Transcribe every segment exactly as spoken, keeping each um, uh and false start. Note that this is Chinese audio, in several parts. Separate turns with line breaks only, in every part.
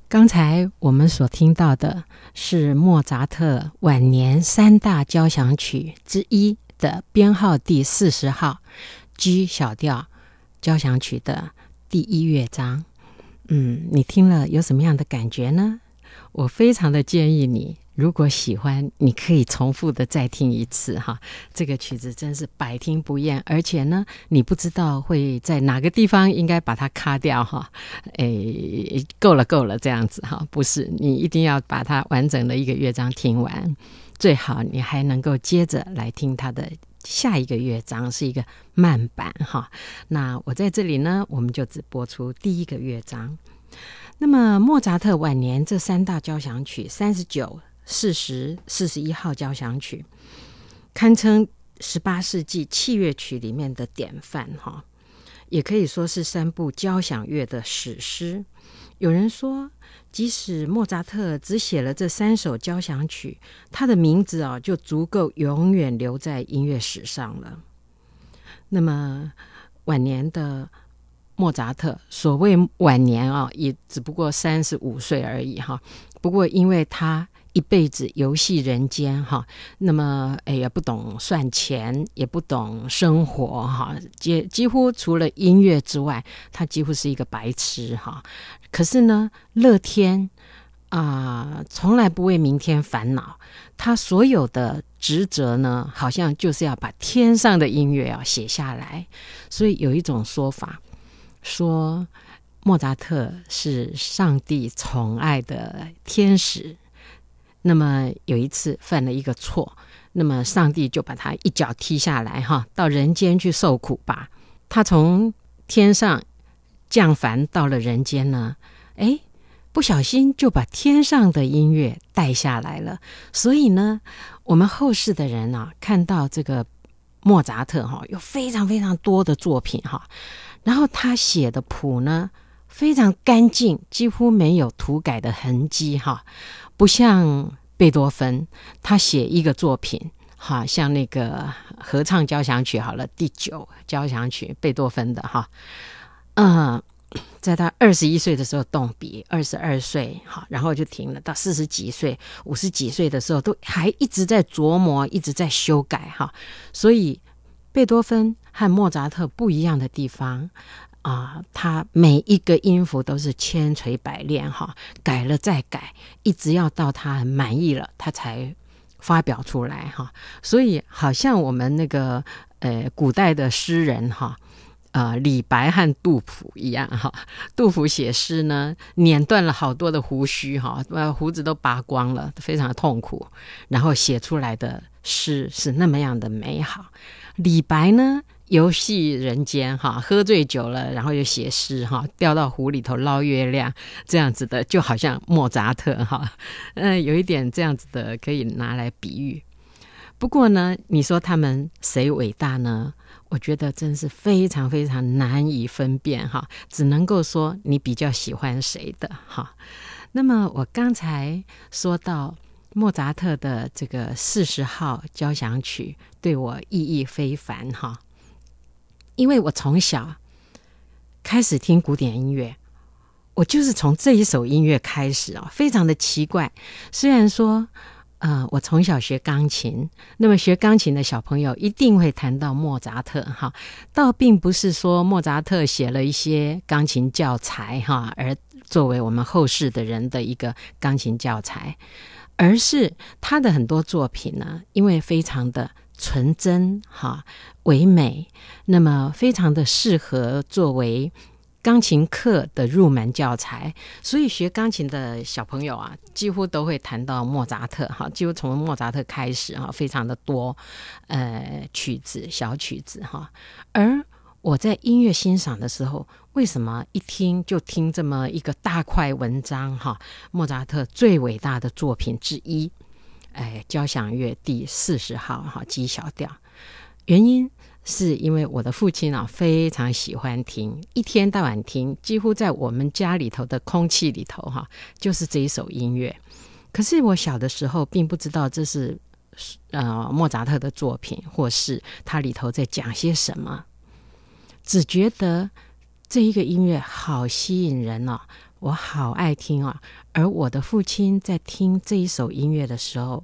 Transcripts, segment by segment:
刚才我们所听到的是莫扎特晚年三大交响曲之一的编号第四十号 G 小调交响曲的第一乐章。嗯，你听了有什么样的感觉呢？我非常的建议你，如果喜欢，你可以重复的再听一次哈。这个曲子真是百听不厌，而且呢，你不知道会在哪个地方应该把它卡掉哈。诶，够了够了这样子哈，不是，你一定要把它完整的一个乐章听完，最好你还能够接着来听它的下一个乐章，是一个慢板哈。那我在这里呢，我们就只播出第一个乐章。那么莫扎特晚年这三大交响曲三十九、四十、四十一号交响曲堪称十八世纪器乐曲里面的典范哈，也可以说是三部交响乐的史诗。有人说，即使莫扎特只写了这三首交响曲，他的名字啊就足够永远留在音乐史上了。那么晚年的莫扎特，所谓晚年啊，也只不过三十五岁而已哈。不过因为他一辈子游戏人间哈，那么也不懂算钱，也不懂生活哈，几几乎除了音乐之外，他几乎是一个白痴哈。可是呢，乐天啊、呃，从来不为明天烦恼。他所有的职责呢，好像就是要把天上的音乐啊写下来。所以有一种说法，说莫扎特是上帝宠爱的天使。那么有一次犯了一个错，那么上帝就把他一脚踢下来哈，到人间去受苦吧。他从天上降凡到了人间呢，哎，不小心就把天上的音乐带下来了。所以呢，我们后世的人啊，看到这个莫扎特哈，有非常非常多的作品哈，然后他写的谱呢非常干净，几乎没有涂改的痕迹哈。不像贝多芬，他写一个作品，哈，像那个合唱交响曲好了，第九交响曲，贝多芬的哈，嗯，在他二十一岁的时候动笔，二十二岁哈，然后就停了，到四十几岁、五十几岁的时候，都还一直在琢磨，一直在修改哈。所以贝多芬和莫扎特不一样的地方。啊，他每一个音符都是千锤百炼哈，改了再改，一直要到他很满意了，他才发表出来哈。所以好像我们那个呃古代的诗人哈，呃李白和杜甫一样哈。杜甫写诗呢，碾断了好多的胡须哈，胡子都拔光了，非常痛苦，然后写出来的诗是那么样的美好。李白呢，游戏人间哈，喝醉酒了，然后又写诗哈，掉到湖里头捞月亮，这样子的，就好像莫扎特哈，呃，有一点这样子的可以拿来比喻。不过呢，你说他们谁伟大呢？我觉得真是非常非常难以分辨哈，只能够说你比较喜欢谁的哈。那么我刚才说到莫扎特的这个四十号交响曲对我意义非凡哈，因为我从小开始听古典音乐，我就是从这一首音乐开始啊，非常的奇怪。虽然说呃，我从小学钢琴，那么学钢琴的小朋友一定会谈到莫扎特哈，倒并不是说莫扎特写了一些钢琴教材哈，而作为我们后世的人的一个钢琴教材，而是他的很多作品呢，因为非常的纯真哈、唯美，那么非常的适合作为钢琴课的入门教材，所以学钢琴的小朋友啊，几乎都会谈到莫扎特哈，几乎从莫扎特开始哈，非常的多呃曲子小曲子哈。而我在音乐欣赏的时候，为什么一听就听这么一个大块文章哈？莫扎特最伟大的作品之一，哎，交响乐第四十号哈 G 小调。原因是因为我的父亲啊非常喜欢听，一天到晚听，几乎在我们家里头的空气里头哈，就是这一首音乐。可是我小的时候并不知道这是呃莫扎特的作品，或是它里头在讲些什么，只觉得这一个音乐好吸引人哦， 我好爱听啊。而我的父亲在听这一首音乐的时候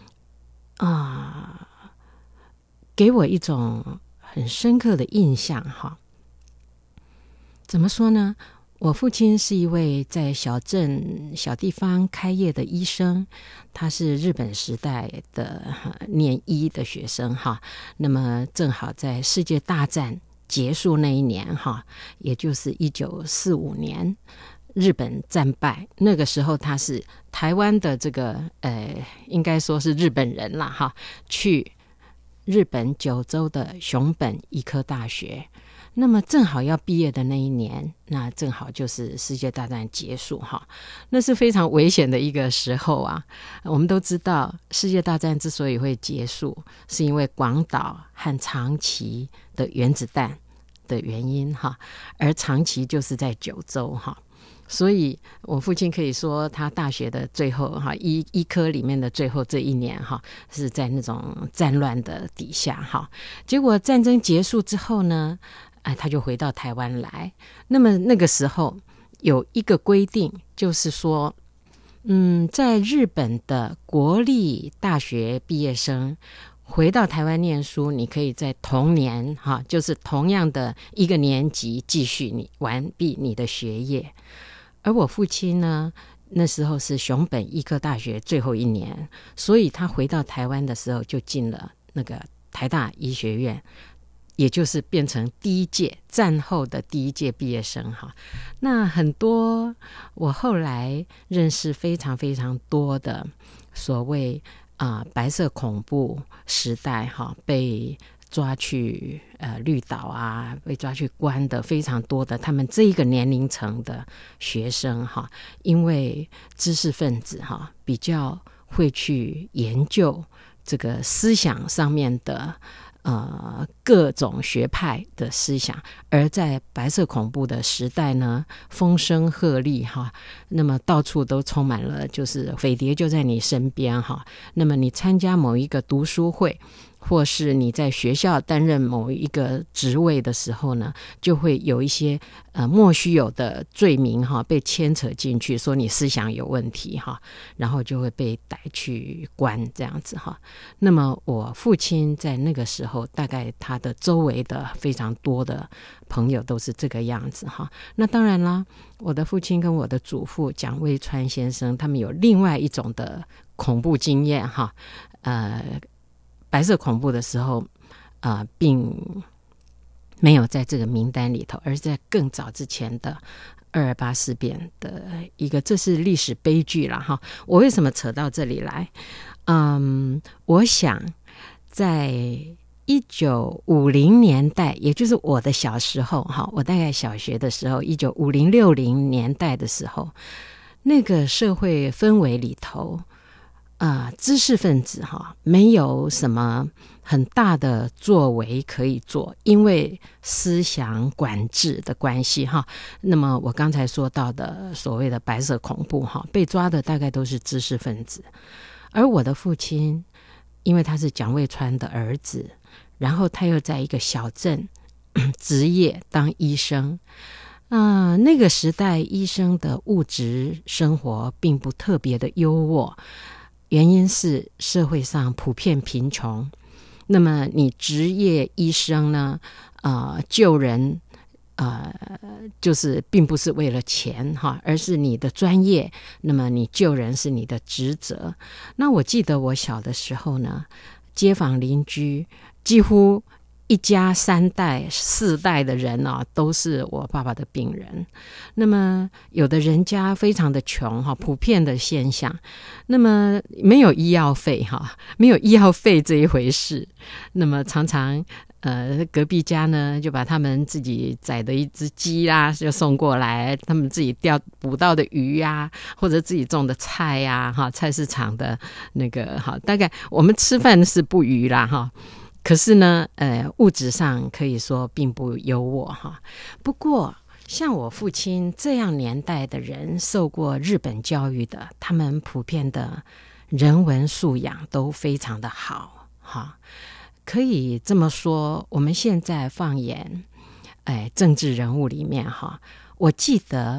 啊、呃，给我一种很深刻的印象哈。怎么说呢？我父亲是一位在小镇小地方开业的医生，他是日本时代的念医的学生哈。那么正好在世界大战结束那一年哈，也就是一九四五年，日本战败，那个时候他是台湾的这个呃，应该说是日本人啦哈，去日本九州的熊本医科大学。那么正好要毕业的那一年，那正好就是世界大战结束哈，那是非常危险的一个时候啊。我们都知道世界大战之所以会结束，是因为广岛和长崎的原子弹的原因哈，而长崎就是在九州哈。所以我父亲可以说他大学的最后哈，医医科里面的最后这一年哈，是在那种战乱的底下哈。结果战争结束之后呢，哎，他就回到台湾来。那么那个时候有一个规定，就是说嗯，在日本的国立大学毕业生回到台湾念书，你可以在同年哈，就是同样的一个年级继续你完毕你的学业。而我父亲呢，那时候是熊本医科大学最后一年，所以他回到台湾的时候就进了那个台大医学院，也就是变成第一届战后的第一届毕业生哈。那很多我后来认识非常非常多的所谓啊、呃、白色恐怖时代哈，被抓去呃绿岛啊，被抓去关的非常多的他们这一个年龄层的学生哈，因为知识分子哈比较会去研究这个思想上面的呃各种学派的思想，而在白色恐怖的时代呢，风声鹤唳哈，那么到处都充满了就是匪谍就在你身边哈，那么你参加某一个读书会，或是你在学校担任某一个职位的时候呢，就会有一些呃莫须有的罪名哈被牵扯进去，说你思想有问题哈，然后就会被逮去关这样子哈。那么我父亲在那个时候，大概他的周围的非常多的朋友都是这个样子哈。那当然啦，我的父亲跟我的祖父蒋渭川先生，他们有另外一种的恐怖经验哈，呃。白色恐怖的时候呃，并没有在这个名单里头，而是在更早之前的二二八事变的一个，这是历史悲剧啦哈。我为什么扯到这里来？嗯，我想在一九五零年代，也就是我的小时候哈，我大概小学的时候，一九五零六零年代的时候，那个社会氛围里头啊、呃，知识分子哈没有什么很大的作为可以做，因为思想管制的关系哈。那么我刚才说到的所谓的白色恐怖哈，被抓的大概都是知识分子。而我的父亲，因为他是蒋渭川的儿子，然后他又在一个小镇职业当医生。啊、呃，那个时代医生的物质生活并不特别的优渥。原因是社会上普遍贫穷，那么你职业医生呢，呃，救人，呃，就是并不是为了钱哈，而是你的专业，那么你救人是你的职责。那我记得我小的时候呢，街坊邻居几乎一家三代四代的人啊，都是我爸爸的病人。那么有的人家非常的穷哈，普遍的现象。那么没有医药费哈，没有医药费这一回事。那么常常呃隔壁家呢就把他们自己宰的一只鸡啦就送过来，他们自己钓捕到的鱼啊，或者自己种的菜呀、啊、哈，菜市场的那个哈，大概我们吃饭是不虞啦哈。可是呢，呃，物质上可以说并不优渥哈。不过，像我父亲这样年代的人，受过日本教育的，他们普遍的人文素养都非常的好哈。可以这么说，我们现在放眼，哎，政治人物里面哈，我记得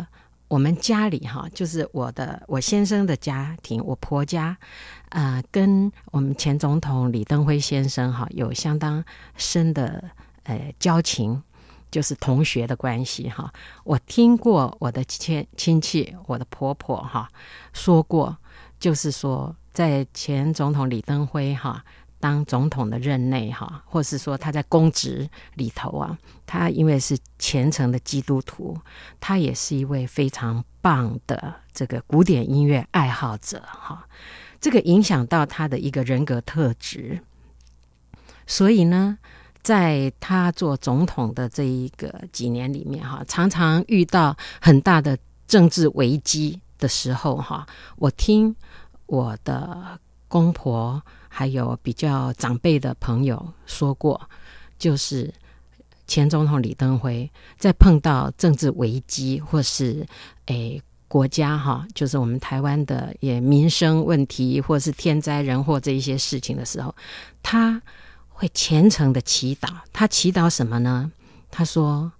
我们家里哈，就是我的我先生的家庭，我婆家，呃，跟我们前总统李登辉先生哈有相当深的呃交情，就是同学的关系哈。我听过我的亲亲戚，我的婆婆哈说过，就是说在前总统李登辉哈当总统的任内哈，或是说他在公职里头啊，他因为是虔诚的基督徒，他也是一位非常棒的这个古典音乐爱好者哈，这个影响到他的一个人格特质。所以呢，在他做总统的这一个几年里面哈，常常遇到很大的政治危机的时候哈，我听我的公婆还有比较长辈的朋友说过，就是前总统李登辉在碰到政治危机或是诶国家哈，就是我们台湾的也民生问题或是天灾人祸这一些事情的时候，他会虔诚的祈祷。他祈祷什么呢？他说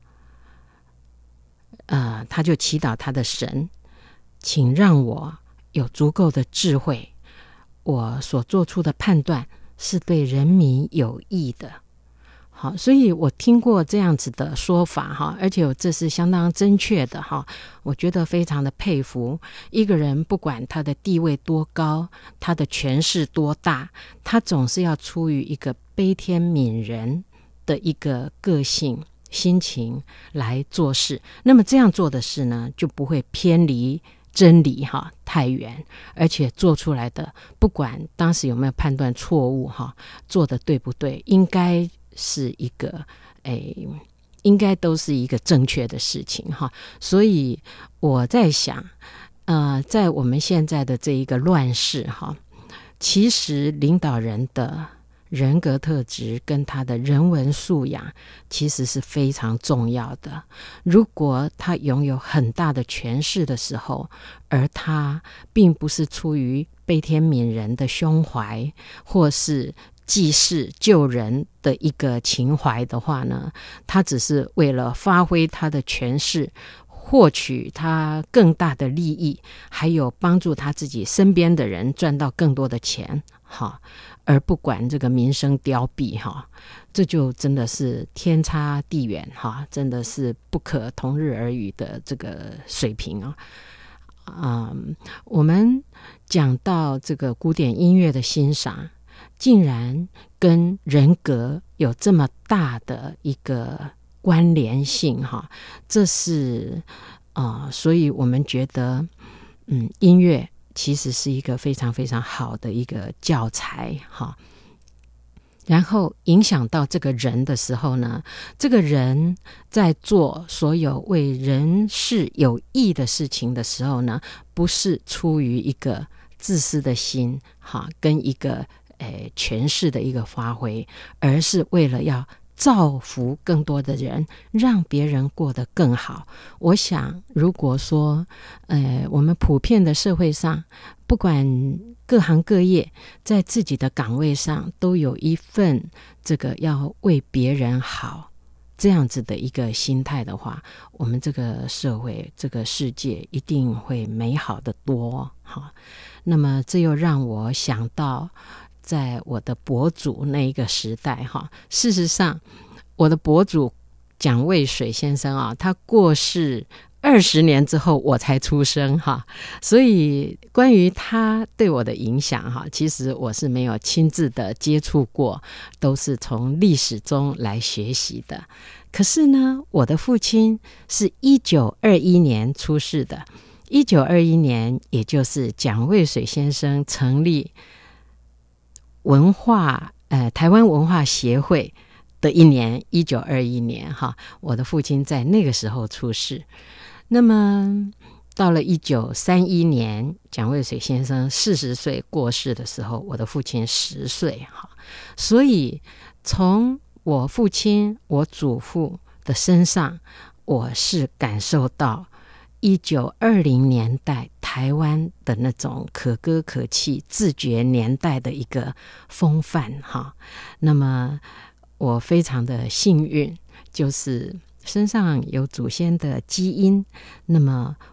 呃，他就祈祷他的神，请让我有足够的智慧，我所做出的判断是对人民有益的。好，所以我听过这样子的说法哈，而且这是相当正确的哈，我觉得非常的佩服。一个人不管他的地位多高，他的权势多大，他总是要出于一个悲天悯人的一个个性心情来做事。那么这样做的事呢，就不会偏离真理哈太远，而且做出来的不管当时有没有判断错误哈，做的对不对，应该是一个诶，应该都是一个正确的事情哈。所以我在想呃，在我们现在的这一个乱世哈，其实领导人的人格特质跟他的人文素养其实是非常重要的。如果他拥有很大的权势的时候，而他并不是出于悲天悯人的胸怀，或是济世救人的一个情怀的话呢，他只是为了发挥他的权势，获取他更大的利益，还有帮助他自己身边的人赚到更多的钱哈，而不管这个民生凋敝哈，这就真的是天差地远哈，真的是不可同日而语的这个水平啊。嗯，我们讲到这个古典音乐的欣赏，竟然跟人格有这么大的一个关联性哈，这是啊、呃，所以我们觉得，嗯，音乐其实是一个非常非常好的一个教材哈。然后影响到这个人的时候呢，这个人在做所有为人事有益的事情的时候呢，不是出于一个自私的心哈，跟一个诶权势的一个发挥，而是为了要造福更多的人，让别人过得更好。我想如果说呃，我们普遍的社会上，不管各行各业，在自己的岗位上都有一份这个要为别人好这样子的一个心态的话，我们这个社会这个世界一定会美好得多哈。那么这又让我想到在我的伯祖那一个时代哈，事实上我的伯祖蒋渭水先生啊，他过世二十年之后我才出生哈，所以关于他对我的影响哈，其实我是没有亲自的接触过，都是从历史中来学习的。可是呢，我的父亲是一九二一年出世的，一九二一年也就是蒋渭水先生成立文化呃台湾文化协会的一年，一九二一年哈，我的父亲在那个时候出世。那么到了一九三一年，蒋渭水先生四十岁过世的时候，我的父亲十岁哈。所以从我父亲我祖父的身上，我是感受到一九二零年代台湾的那种可歌可泣自觉年代的一个风范哈。那么我非常的幸运，就是身上有祖先的基因，那么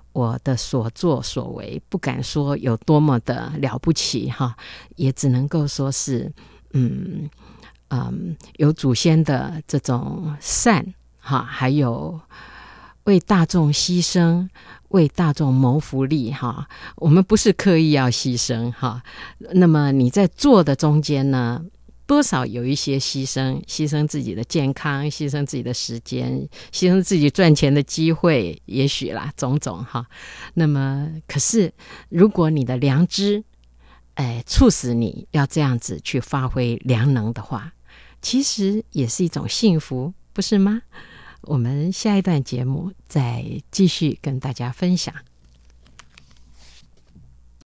我的所作所为不敢说有多么的了不起哈，也只能够说是嗯嗯有祖先的这种善哈，还有为大众牺牲，为大众谋福利哈。我们不是刻意要牺牲哈，那么你在做的中间呢，多少有一些牺牲，牺牲自己的健康，牺牲自己的时间，牺牲自己赚钱的机会，也许啦，种种哈。那么可是如果你的良知哎，促使你要这样子去发挥良能的话，其实也是一种幸福，不是吗？我们下一段节目再继续跟大家分享。